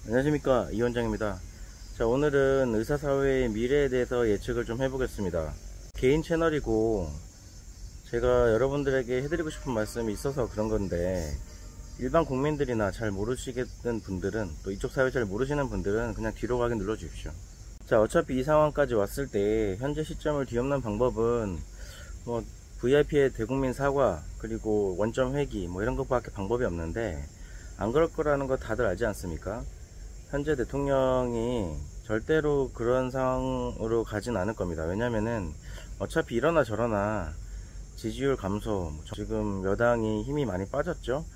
안녕하십니까, 이 원장입니다. 자, 오늘은 의사사회의 미래에 대해서 예측을 좀 해보겠습니다. 개인 채널이고 제가 여러분들에게 해드리고 싶은 말씀이 있어서 그런 건데, 일반 국민들이나 잘 모르시겠는 분들은, 또 이쪽 사회 잘 모르시는 분들은 그냥 뒤로 가기 눌러 주십시오. 자, 어차피 이 상황까지 왔을 때 현재 시점을 뒤엎는 방법은 뭐 VIP의 대국민 사과, 그리고 원점 회기, 뭐 이런 것밖에 방법이 없는데, 안 그럴 거라는 거 다들 알지 않습니까? 현재 대통령이 절대로 그런 상황으로 가진 않을 겁니다. 왜냐면은 어차피 이러나 저러나 지지율 감소, 지금 여당이 힘이 많이 빠졌죠.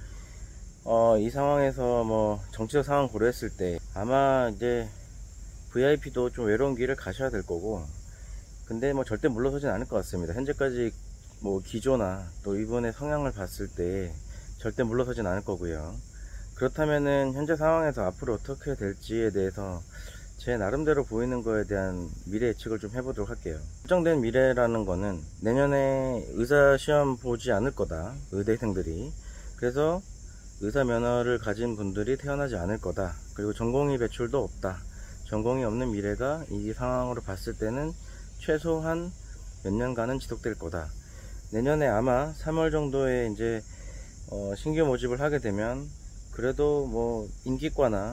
이 상황에서 뭐 정치적 상황 고려했을 때 아마 이제 VIP도 좀 외로운 길을 가셔야 될 거고, 근데 뭐 절대 물러서진 않을 것 같습니다. 현재까지 뭐 기조나 또 이분의 성향을 봤을 때 절대 물러서진 않을 거고요. 그렇다면은 현재 상황에서 앞으로 어떻게 될지에 대해서 제 나름대로 보이는 거에 대한 미래 예측을 좀 해보도록 할게요. 설정된 미래라는 거는 내년에 의사 시험 보지 않을 거다, 의대생들이. 그래서 의사 면허를 가진 분들이 태어나지 않을 거다, 그리고 전공의 배출도 없다. 전공이 없는 미래가 이 상황으로 봤을 때는 최소한 몇 년간은 지속될 거다. 내년에 아마 3월 정도에 이제 신규 모집을 하게 되면, 그래도 뭐 인기과나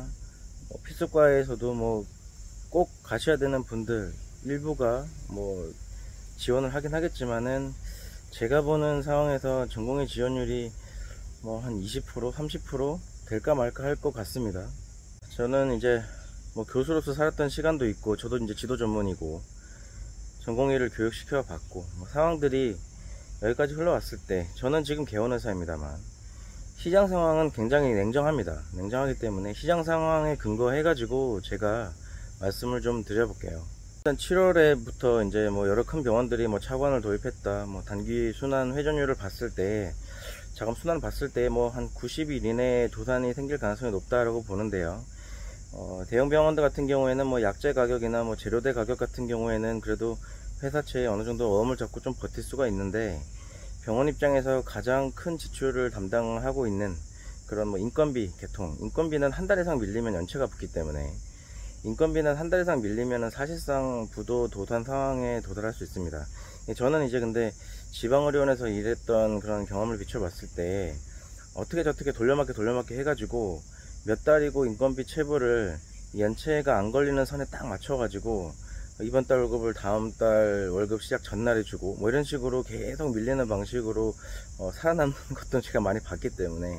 필수과에서도 뭐 꼭 가셔야 되는 분들 일부가 뭐 지원을 하긴 하겠지만은, 제가 보는 상황에서 전공의 지원율이 뭐 한 20% 30% 될까 말까 할 것 같습니다. 저는 이제 뭐 교수로서 살았던 시간도 있고, 저도 이제 지도 전문이고 전공의를 교육시켜 봤고, 뭐 상황들이 여기까지 흘러왔을 때, 저는 지금 개원의사입니다만 시장 상황은 굉장히 냉정합니다. 냉정하기 때문에 시장 상황에 근거해 가지고 제가 말씀을 좀 드려볼게요. 일단 7월에부터 이제 뭐 여러 큰 병원들이 뭐 차관을 도입했다, 뭐 단기 순환 회전율을 봤을 때, 자금 순환을 봤을 때 뭐 한 90일 이내에 도산이 생길 가능성이 높다라고 보는데요. 대형 병원들 같은 경우에는 뭐 약재 가격이나 뭐 재료대 가격 같은 경우에는 그래도 회사채에 어느 정도 어음을 잡고 좀 버틸 수가 있는데, 병원 입장에서 가장 큰 지출을 담당하고 있는 그런 뭐 인건비, 개통, 인건비는 한 달 이상 밀리면 연체가 붙기 때문에, 인건비는 한 달 이상 밀리면 사실상 부도 도산 상황에 도달할 수 있습니다. 저는 이제 근데 지방의료원에서 일했던 그런 경험을 비춰봤을 때, 어떻게 저떻게 돌려막기 해가지고 몇 달이고 인건비 체불을 연체가 안 걸리는 선에 딱 맞춰가지고 이번 달 월급을 다음 달 월급 시작 전날에 주고, 뭐 이런 식으로 계속 밀리는 방식으로 살아남는 것도 제가 많이 봤기 때문에,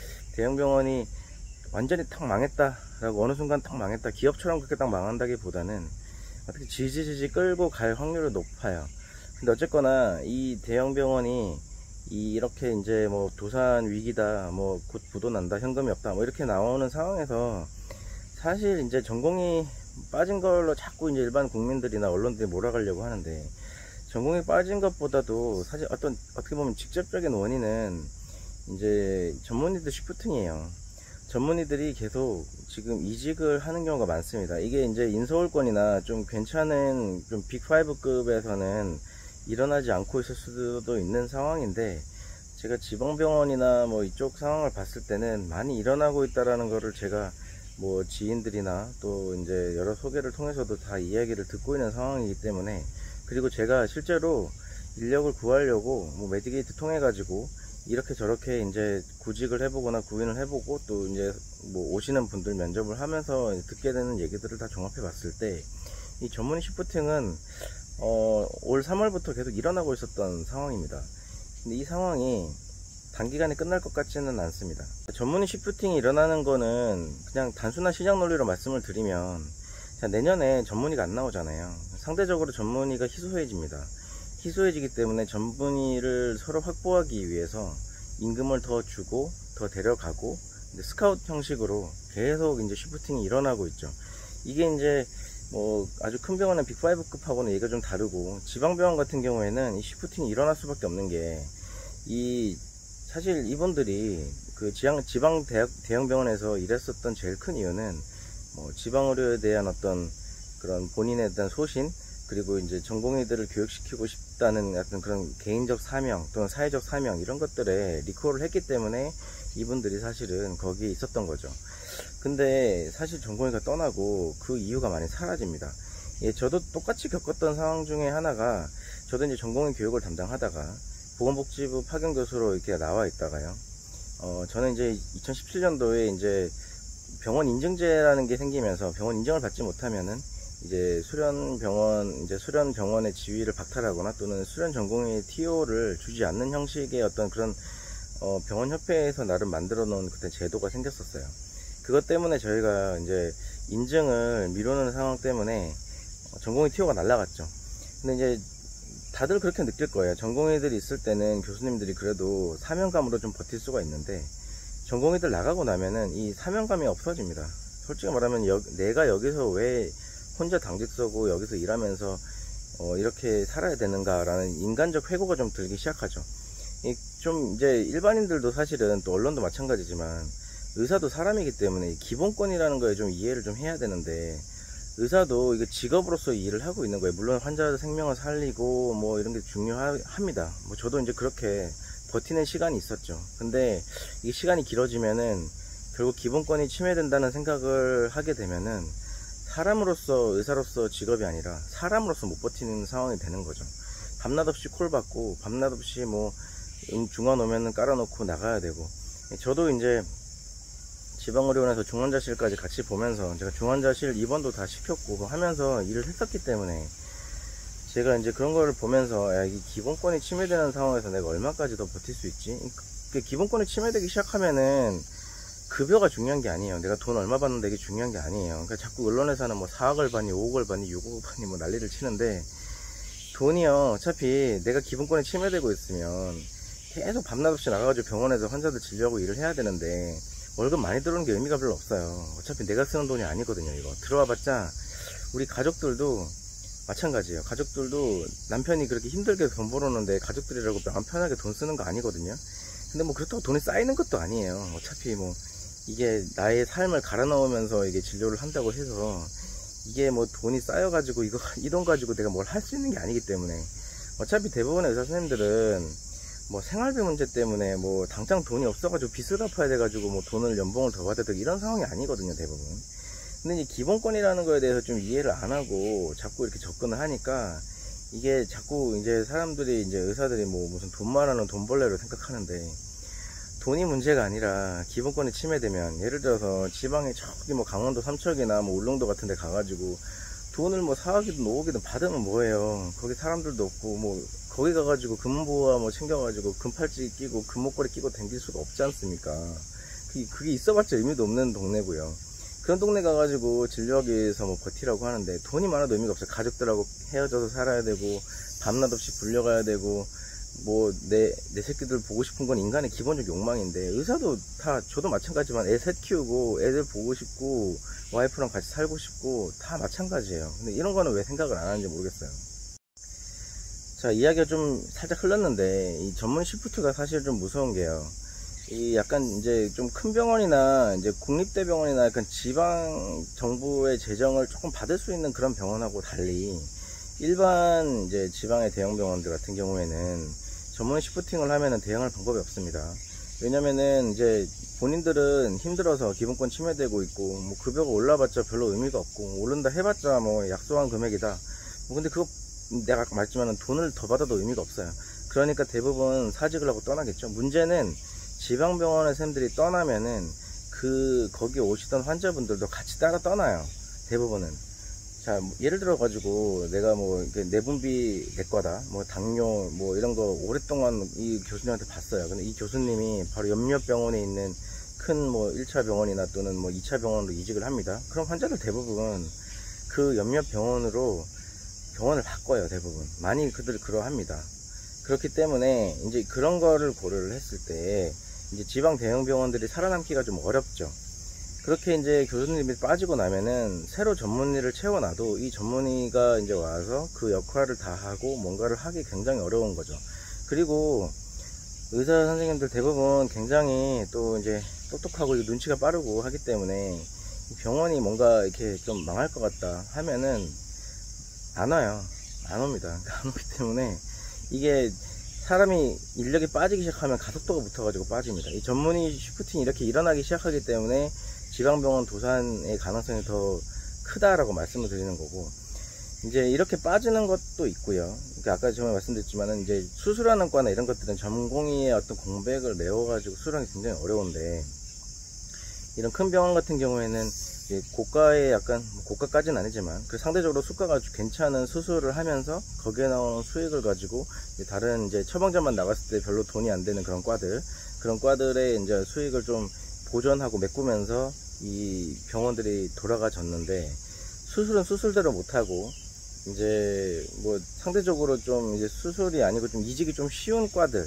대형병원이 완전히 탁 망했다 라고, 어느 순간 탁 망했다, 기업처럼 그렇게 딱 망한다기 보다는 어떻게 지지지지 끌고 갈 확률이 높아요. 근데 어쨌거나 이 대형병원이 이렇게 이제 뭐 도산 위기다, 뭐 곧 부도 난다, 현금이 없다, 뭐 이렇게 나오는 상황에서 사실 이제 전공이 빠진 걸로 자꾸 이제 일반 국민들이나 언론들이 몰아가려고 하는데, 전공이 빠진 것보다도 사실 어떻게 보면 직접적인 원인은 이제 전문의들 시프팅이에요. 전문의들이 계속 지금 이직을 하는 경우가 많습니다. 이게 이제 인서울권이나 좀 괜찮은 좀 빅5급에서는 일어나지 않고 있을 수도 있는 상황인데, 제가 지방병원이나 뭐 이쪽 상황을 봤을 때는 많이 일어나고 있다라는 거를 제가 뭐 지인들이나 또 이제 여러 소개를 통해서도 다 이야기를 듣고 있는 상황이기 때문에, 그리고 제가 실제로 인력을 구하려고 뭐 메디게이트 통해 가지고 이렇게 저렇게 이제 구직을 해보거나 구인을 해보고, 또 이제 뭐 오시는 분들 면접을 하면서 듣게 되는 얘기들을 다 종합해 봤을 때, 이 전문의 시프팅은 올 3월부터 계속 일어나고 있었던 상황입니다. 근데 이 상황이 단기간에 끝날 것 같지는 않습니다. 전문의 시프팅이 일어나는 거는 그냥 단순한 시장 논리로 말씀을 드리면, 내년에 전문의가 안 나오잖아요. 상대적으로 전문의가 희소해집니다. 희소해지기 때문에 전문의를 서로 확보하기 위해서 임금을 더 주고 더 데려가고, 스카우트 형식으로 계속 이제 시프팅이 일어나고 있죠. 이게 이제 뭐 아주 큰 병원은 빅5급하고는 얘기가 좀 다르고, 지방병원 같은 경우에는 이 시프팅이 일어날 수밖에 없는 게, 사실 이분들이 그 지방 대형 병원에서 일했었던 제일 큰 이유는 뭐 지방의료에 대한 어떤 그런 본인에 대한 소신, 그리고 이제 전공의들을 교육시키고 싶다는 어떤 그런 개인적 사명 또는 사회적 사명, 이런 것들에 리콜을 했기 때문에 이분들이 사실은 거기에 있었던 거죠. 근데 사실 전공의가 떠나고 그 이유가 많이 사라집니다. 예, 저도 똑같이 겪었던 상황 중에 하나가, 저도 이제 전공의 교육을 담당하다가 보건복지부 파견교수로 이렇게 나와 있다가요. 저는 이제 2017년도에 이제 병원 인증제라는 게 생기면서 병원 인증을 받지 못하면은 이제 수련병원의 지위를 박탈하거나 또는 수련 전공의 TO를 주지 않는 형식의 어떤 그런 병원협회에서 나름 만들어 놓은 그때 제도가 생겼었어요. 그것 때문에 저희가 이제 인증을 미루는 상황 때문에 전공의 TO가 날라갔죠. 근데 이제 다들 그렇게 느낄 거예요. 전공의들이 있을 때는 교수님들이 그래도 사명감으로 좀 버틸 수가 있는데, 전공의들 나가고 나면은 이 사명감이 없어집니다. 솔직히 말하면 내가 여기서 왜 혼자 당직 서고 여기서 일하면서 이렇게 살아야 되는가 라는 인간적 회고가 좀 들기 시작하죠. 좀 이제 일반인들도 사실은, 또 언론도 마찬가지지만 의사도 사람이기 때문에 기본권이라는 거에 좀 이해를 좀 해야 되는데, 의사도 이게 직업으로서 일을 하고 있는 거예요. 물론 환자 생명을 살리고 뭐 이런 게 중요합니다. 뭐 저도 이제 그렇게 버티는 시간이 있었죠. 근데 이 시간이 길어지면은 결국 기본권이 침해된다는 생각을 하게 되면은 사람으로서, 의사로서 직업이 아니라 사람으로서 못 버티는 상황이 되는 거죠. 밤낮 없이 콜 받고 밤낮 없이 뭐 중환 오면은 깔아놓고 나가야 되고. 저도 이제 지방의료원에서 중환자실까지 같이 보면서 제가 중환자실 입원도 다 시켰고 하면서 일을 했었기 때문에 제가 이제 그런 거를 보면서, 야, 이 기본권이 침해되는 상황에서 내가 얼마까지 더 버틸 수 있지? 기본권이 침해되기 시작하면은 급여가 중요한 게 아니에요. 내가 돈 얼마 받는데 이게 중요한 게 아니에요. 그러니까 자꾸 언론에서는 뭐 4억을 받니 5억을 받니 6억을 받니 뭐 난리를 치는데, 돈이요, 어차피 내가 기본권이 침해되고 있으면 계속 밤낮 없이 나가가지고 병원에서 환자들 진료하고 일을 해야 되는데 월급 많이 들어오는 게 의미가 별로 없어요. 어차피 내가 쓰는 돈이 아니거든요. 이거 들어와봤자, 우리 가족들도 마찬가지예요. 가족들도 남편이 그렇게 힘들게 돈 벌었는데 가족들이라고 마음 편하게 돈 쓰는 거 아니거든요. 근데 뭐 그렇다고 돈이 쌓이는 것도 아니에요. 어차피 뭐 이게 나의 삶을 갈아 넣으면서 이게 진료를 한다고 해서 이게 뭐 돈이 쌓여가지고 이 돈 가지고 내가 뭘 할 수 있는 게 아니기 때문에, 어차피 대부분의 의사 선생님들은 뭐 생활비 문제 때문에 뭐 당장 돈이 없어가지고 빚을 갚아야 돼가지고 뭐 돈을 연봉을 더 받아야 되고 이런 상황이 아니거든요, 대부분. 근데 이제 기본권이라는 거에 대해서 좀 이해를 안 하고 자꾸 이렇게 접근을 하니까, 이게 자꾸 이제 사람들이, 이제 의사들이 뭐 무슨 돈 말하는 돈벌레로 생각하는데, 돈이 문제가 아니라 기본권이 침해되면, 예를 들어서 지방에 저기 뭐 강원도 삼척이나 뭐 울릉도 같은 데 가가지고 돈을 뭐 4억이든 5억이든 받으면 뭐예요. 거기 사람들도 없고, 뭐 거기 가가지고 금보아 뭐 챙겨가지고 금팔찌 끼고 금목걸이 끼고 댕길 수가 없지 않습니까? 그게 있어봤자 의미도 없는 동네고요. 그런 동네 가가지고 진료하기 위해서 뭐 버티라고 하는데, 돈이 많아도 의미가 없어요. 가족들하고 헤어져서 살아야 되고 밤낮 없이 불려가야 되고, 뭐 내 새끼들 보고 싶은 건 인간의 기본적 욕망인데, 의사도 다, 저도 마찬가지지만 애 셋 키우고 애들 보고 싶고 와이프랑 같이 살고 싶고 다 마찬가지예요. 근데 이런 거는 왜 생각을 안 하는지 모르겠어요. 자, 이야기가 좀 살짝 흘렀는데, 이 전문 시프트가 사실 좀 무서운 게요, 이 약간 이제 좀 큰 병원이나 이제 국립대병원이나 약간 지방 정부의 재정을 조금 받을 수 있는 그런 병원하고 달리, 일반 이제 지방의 대형 병원들 같은 경우에는 전문 시프팅을 하면은 대응할 방법이 없습니다. 왜냐면은 이제 본인들은 힘들어서 기본권 침해되고 있고, 뭐 급여가 올라봤자 별로 의미가 없고, 오른다 해봤자 뭐 약소한 금액이다. 뭐 근데 그거 내가 아까 말했지만 돈을 더 받아도 의미가 없어요. 그러니까 대부분 사직을 하고 떠나겠죠. 문제는 지방병원의 쌤들이 떠나면은 거기 오시던 환자분들도 같이 따라 떠나요, 대부분은. 자, 예를 들어 가지고 내가 뭐 내분비 내과다, 뭐 당뇨 뭐 이런 거 오랫동안 이 교수님한테 봤어요. 근데 이 교수님이 바로 옆 병원에 있는 큰 뭐 1차 병원이나 또는 뭐 2차 병원으로 이직을 합니다. 그럼 환자들 대부분 그 옆 병원으로 병원을 바꿔요, 대부분. 많이 그들 그러합니다. 그렇기 때문에 이제 그런 거를 고려를 했을 때 이제 지방 대형 병원들이 살아남기가 좀 어렵죠. 그렇게 이제 교수님이 빠지고 나면은 새로 전문의를 채워놔도 이 전문의가 이제 와서 그 역할을 다 하고 뭔가를 하기 굉장히 어려운 거죠. 그리고 의사 선생님들 대부분 굉장히 또 이제 똑똑하고 눈치가 빠르고 하기 때문에 병원이 뭔가 이렇게 좀 망할 것 같다 하면은 안 와요. 안 옵니다. 안 오기 때문에 이게 사람이 인력이 빠지기 시작하면 가속도가 붙어가지고 빠집니다. 이 전문의 시프팅이 이렇게 일어나기 시작하기 때문에 지방병원 도산의 가능성이 더 크다라고 말씀을 드리는 거고, 이제 이렇게 빠지는 것도 있고요. 그러니까 아까 제가 말씀드렸지만은 이제 수술하는 과나 이런 것들은 전공의의 어떤 공백을 메워가지고 수술하기 굉장히 어려운데, 이런 큰 병원 같은 경우에는 고가의 약간, 고가까지는 아니지만 그 상대적으로 수가가 괜찮은 수술을 하면서 거기에 나오는 수익을 가지고 다른 이제 처방전만 나갔을 때 별로 돈이 안 되는 그런 과들의 이제 수익을 좀 보존하고 메꾸면서 이 병원들이 돌아가졌는데, 수술은 수술대로 못하고 이제 뭐 상대적으로 좀 이제 수술이 아니고 좀 이직이 좀 쉬운 과들,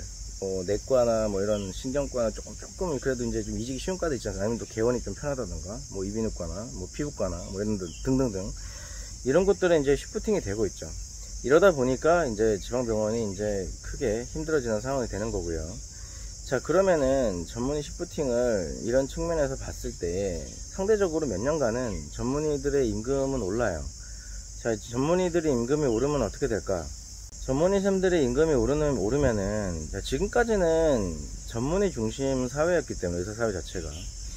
내과나 뭐 이런 신경과나 조금 그래도 이제 좀 이직이 쉬운 과들 있잖아요. 아니면 또 개원이 좀 편하다던가, 뭐 이비인후과나 뭐 피부과나 뭐 이런 등등등, 이런 것들은 이제 시프팅이 되고 있죠. 이러다 보니까 이제 지방병원이 이제 크게 힘들어지는 상황이 되는 거고요. 자, 그러면은 전문의 시프팅을 이런 측면에서 봤을 때 상대적으로 몇 년간은 전문의들의 임금은 올라요. 자, 전문의들의 임금이 오르면 어떻게 될까? 전문의쌤들의 임금이 오르면은, 지금까지는 전문의 중심 사회였기 때문에, 의사사회 자체가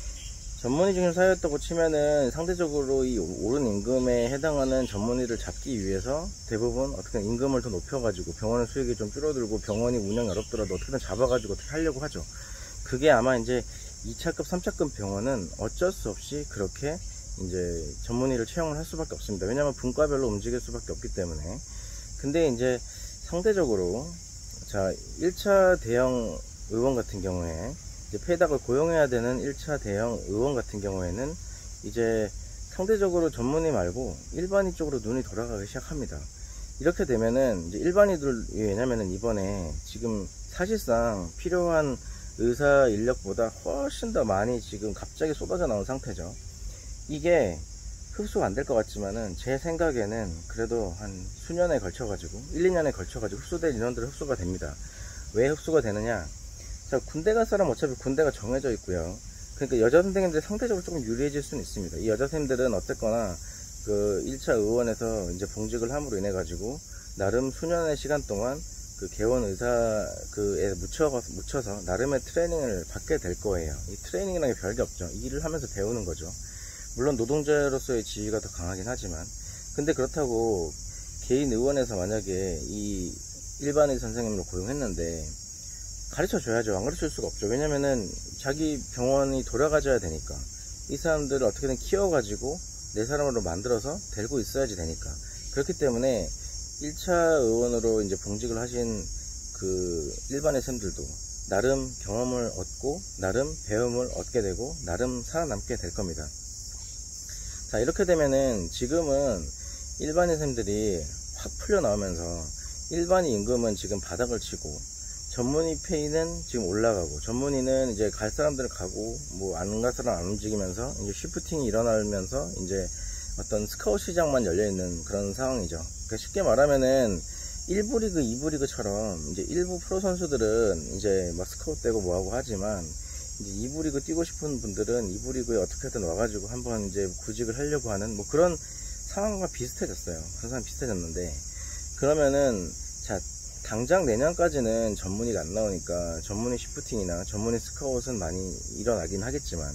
전문의 중심 사회였다고 치면은 상대적으로 이 오른 임금에 해당하는 전문의를 잡기 위해서 대부분 어떻게 임금을 더 높여가지고 병원의 수익이 좀 줄어들고 병원이 운영이 어렵더라도 어떻게든 잡아가지고 어떻게 하려고 하죠. 그게 아마 이제 2차급 3차급 병원은 어쩔 수 없이 그렇게 이제 전문의를 채용을 할 수밖에 없습니다. 왜냐하면 분과별로 움직일 수밖에 없기 때문에. 근데 이제 상대적으로, 자, 1차 대형 의원 같은 경우에 이제 폐닥을 고용해야 되는 1차 대형 의원 같은 경우에는 이제 상대적으로 전문의 말고 일반의 쪽으로 눈이 돌아가기 시작합니다. 이렇게 되면은 이제 일반의들, 왜냐면은 이번에 지금 사실상 필요한 의사 인력보다 훨씬 더 많이 지금 갑자기 쏟아져 나온 상태죠. 이게 흡수가 안 될 것 같지만은 제 생각에는 그래도 한 수년에 걸쳐가지고 1, 2년에 걸쳐가지고 흡수될 인원들은 흡수가 됩니다. 왜 흡수가 되느냐? 자, 군대 갈 사람 어차피 군대가 정해져 있고요. 그러니까 여자 선생님들이 상대적으로 조금 유리해질 수는 있습니다. 이 여자 선생님들은 어쨌거나 그 1차 의원에서 이제 봉직을 함으로 인해 가지고 나름 수년의 시간 동안 그 개원 의사 그에 묻혀서 나름의 트레이닝을 받게 될 거예요. 이 트레이닝이라는 게 별게 없죠. 이 일을 하면서 배우는 거죠. 물론 노동자로서의 지위가 더 강하긴 하지만, 근데 그렇다고 개인 의원에서 만약에 이 일반의 선생님을 고용했는데 가르쳐 줘야죠. 안 가르칠 수가 없죠. 왜냐면은 자기 병원이 돌아가져야 되니까, 이 사람들을 어떻게든 키워가지고 내 사람으로 만들어서 데리고 있어야지 되니까. 그렇기 때문에 1차 의원으로 이제 봉직을 하신 그 일반의 쌤들도 나름 경험을 얻고 나름 배움을 얻게 되고 나름 살아남게 될 겁니다. 자, 이렇게 되면은 지금은 일반의 쌤들이 확 풀려 나오면서 일반의 임금은 지금 바닥을 치고 전문의 페이는 지금 올라가고, 전문의는 이제 갈 사람들은 가고 뭐 안 갈 사람 안 움직이면서 이제 시프팅이 일어나면서 이제 어떤 스카웃 시장만 열려있는 그런 상황이죠. 그러니까 쉽게 말하면은 1부 리그, 2부 리그처럼 이제 일부 프로 선수들은 이제 막 스카웃 되고 뭐하고 하지만, 이제 2부 리그 뛰고 싶은 분들은 2부 리그에 어떻게든 와가지고 한번 이제 구직을 하려고 하는 뭐 그런 상황과 비슷해졌어요. 그런 상황이 비슷해졌는데, 그러면은 자, 당장 내년까지는 전문의가 안 나오니까 전문의 시프팅이나 전문의 스카웃은 많이 일어나긴 하겠지만,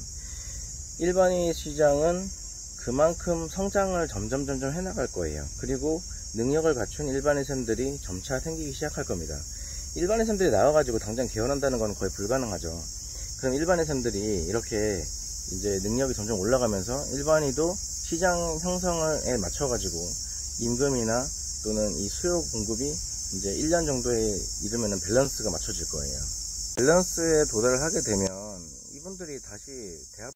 일반의 시장은 그만큼 성장을 점점 해나갈 거예요. 그리고 능력을 갖춘 일반의 쌤들이 점차 생기기 시작할 겁니다. 일반의 쌤들이 나와가지고 당장 개원한다는 건 거의 불가능하죠. 그럼 일반의 쌤들이 이렇게 이제 능력이 점점 올라가면서 일반의도 시장 형성에 맞춰가지고 임금이나 또는 이 수요 공급이 이제 1년 정도에 이르면은 밸런스가 맞춰질 거예요. 밸런스에 도달을 하게 되면 이분들이 다시 대학